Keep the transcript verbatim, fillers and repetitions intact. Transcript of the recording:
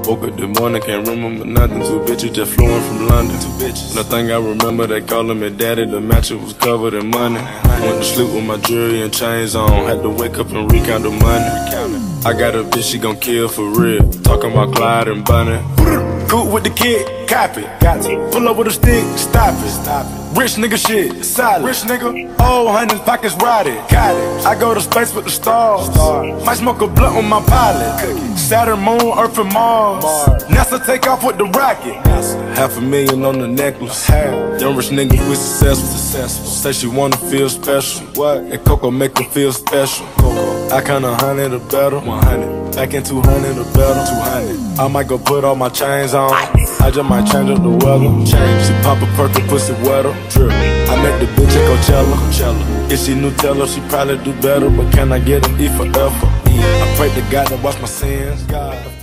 Woke up this morning, can't remember nothing. Two bitches just flew in from London. Two bitches. Nothing I remember, they calling me daddy. The mattress was covered in money. Went to sleep with my jewelry and chains on. Had to wake up and recount the money. I got a bitch, she gon' kill for real. Talking about Clyde and Bunny. Cool with the kid, copy. Got to pull up with a stick, stop it. Stop it. Rich nigga shit, solid. Rich nigga, old hundreds, pockets rotted. Got it. I go to space with the stars. stars. Might smoke a blunt on my pilot. Cookie. Saturn, Moon, Earth, and Mars. Mars. NASA take off with the rocket. NASA. Half a million on the necklace. Half. Them rich niggas we successful. successful. Say she wanna feel special. What? And Coco make her feel special. Coco. I count a hundred or better. One hundred. Back in two hundred or better. Two hundred. I might go put all my chains on. I just might change up the weather. Change. She pop a perk and pussy wetter. Drip. I met the bitch at Coachella. Coachella. If she Nutella, she probably do better. But can I get an E for effort? I pray to God to wash my sins. God.